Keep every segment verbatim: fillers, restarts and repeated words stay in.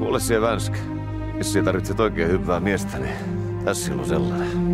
Kuule siellä Vänskä. Jos sä tarvitset oikein hyvää miestä, niin tässä on sellainen.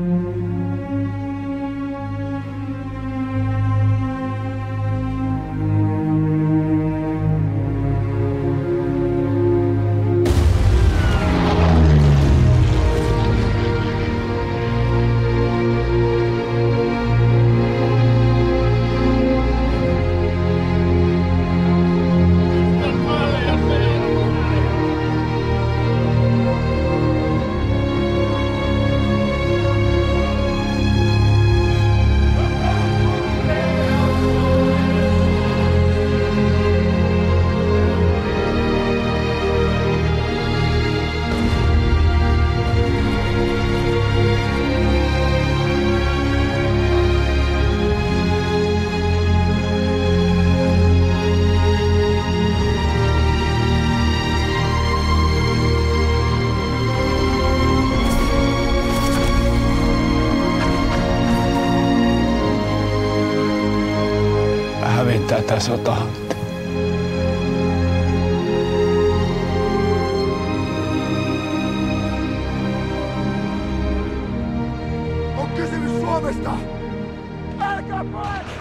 Hävintää tää sota. On kysymys Suomesta! Älkää pois!